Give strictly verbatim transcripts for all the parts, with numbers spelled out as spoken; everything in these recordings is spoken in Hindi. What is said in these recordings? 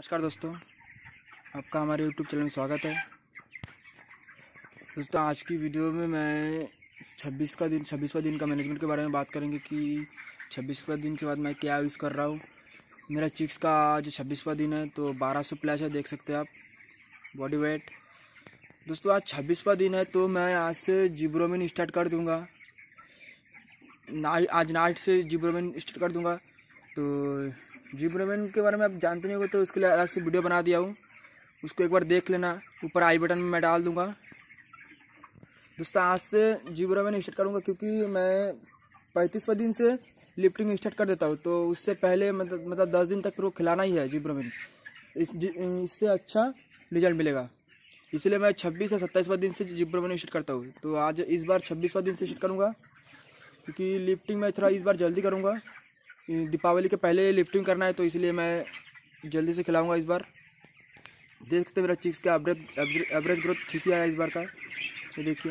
नमस्कार दोस्तों, आपका हमारे यूट्यूब चैनल में स्वागत है। दोस्तों, आज की वीडियो में मैं छब्बीस का दिन छब्बीसवां दिन का मैनेजमेंट के बारे में बात करेंगे कि छब्बीसवां दिन के बाद मैं क्या यूज़ कर रहा हूँ। मेरा चिक्स का आज छब्बीसवां दिन है तो बारह सौ प्लस है, देख सकते हैं आप बॉडी वेट। दोस्तों, आज छब्बीसवां दिन है तो मैं आज से जिब्रोमिन स्टार्ट कर दूँगा। ना आज नाइट से जिब्रोमिन स्टार्ट कर दूँगा। तो जिब्रोमिन के बारे में आप जानते नहीं हो तो उसके लिए अलग से वीडियो बना दिया हूँ, उसको एक बार देख लेना। ऊपर आई बटन में मैं डाल दूँगा। दोस्तों, आज से जिब्रोमिन स्टार्ट करूँगा क्योंकि मैं पैंतीसवें दिन से लिफ्टिंग स्टार्ट कर देता हूँ, तो उससे पहले मतलब मतलब दस दिन तक वो खिलाना ही है जिब्रोमिन। इस इससे अच्छा रिजल्ट मिलेगा, इसलिए मैं छब्बीस या सत्ताईसवें दिन से जिब्रोमिन स्टार्ट करता हूँ। तो आज इस बार छब्बीसवें दिन से स्टार्ट करूँगा क्योंकि लिफ्टिंग मैं थोड़ा इस बार जल्दी करूँगा। दीपावली के पहले लिफ्टिंग करना है तो इसलिए मैं जल्दी से खिलाऊंगा इस बार। देखते मेरा चिक्स का एवरेज एवरेज ग्रोथ ठीक ही आया इस बार का। ये देखिए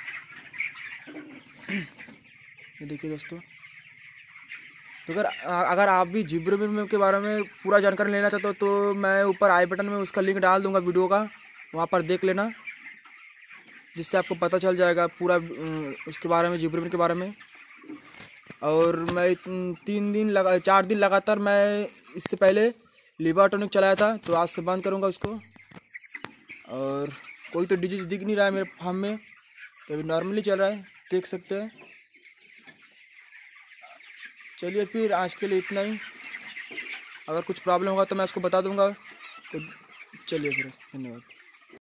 ये देखिए दोस्तों। तो अगर अगर आप भी जिब्रोमिन के बारे में पूरा जानकारी लेना चाहते हो तो मैं ऊपर आई बटन में उसका लिंक डाल दूंगा वीडियो का, वहाँ पर देख लेना, जिससे आपको पता चल जाएगा पूरा उसके बारे में, जिब्रोमिन के बारे में। और मैं तीन दिन लगा चार दिन लगातार मैं इससे पहले लिवर टॉनिक चलाया था, तो आज से बंद करूंगा उसको। और कोई तो डिजीज दिख नहीं रहा है मेरे फार्म में, तो अभी नॉर्मली चल रहा है, देख सकते हैं। चलिए फिर आज के लिए इतना ही। अगर कुछ प्रॉब्लम होगा तो मैं उसको बता दूंगा। तो चलिए फिर, धन्यवाद।